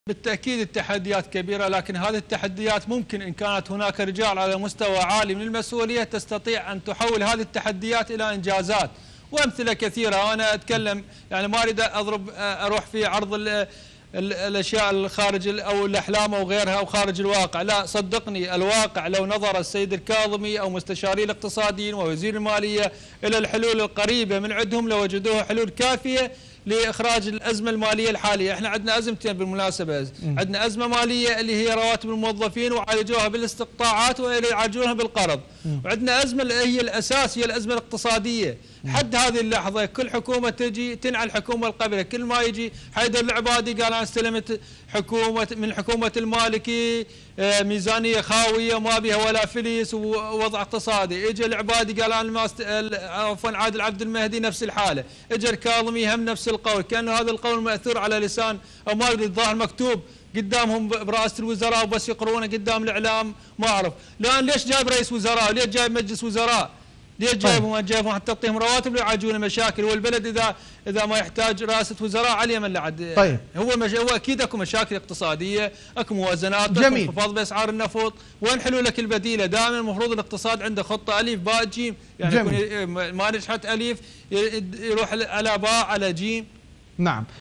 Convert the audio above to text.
بالتأكيد التحديات كبيرة، لكن هذه التحديات ممكن إن كانت هناك رجال على مستوى عالي من المسؤولية تستطيع أن تحول هذه التحديات إلى إنجازات، وأمثلة كثيرة. وأنا أتكلم يعني ما أريد أروح في عرض الأشياء الخارج أو الأحلام أو غيرها أو خارج الواقع، لا صدقني الواقع لو نظر السيد الكاظمي أو مستشاري الاقتصاديين ووزير المالية إلى الحلول القريبة من عندهم لوجدوها حلول كافية لإخراج الأزمة المالية الحالية. احنا عندنا أزمتين بالمناسبة، عندنا أزمة مالية اللي هي رواتب الموظفين وعالجوها بالاستقطاعات ويعالجونها بالقرض، وعندنا أزمة اللي هي الأساس هي الأزمة الاقتصادية. حد هذه اللحظة كل حكومة تجي تنعى الحكومة القبلة، كل ما يجي حيدر العبادي قال أنا استلمت من حكومة المالكي ميزانية خاوية وما بها ولا فليس ووضع اقتصادي، اجى العبادي قال انا عفوا عادل عبد المهدي نفس الحالة، اجى الكاظمي هم نفس القول، كان هذا القول مأثور على لسان او ما ادري الظاهر مكتوب قدامهم برئاسة الوزراء وبس يقرونه قدام الإعلام ما أعرف. الآن ليش جايب رئيس وزراء؟ ليش جايب مجلس وزراء؟ ليش جايبهم حتى تعطيهم رواتب ويعالجون مشاكل؟ والبلد اذا ما يحتاج رئاسة وزراء عليه من لعد. طيب هو اكيد اكو مشاكل اقتصادية، اكو موازنات، اكو انخفاض باسعار النفط، وين حلولك البديلة؟ دائما المفروض الاقتصاد عنده خطة الف باء جيم، يعني يكون ما نجحت الف يروح على باء على جيم. نعم.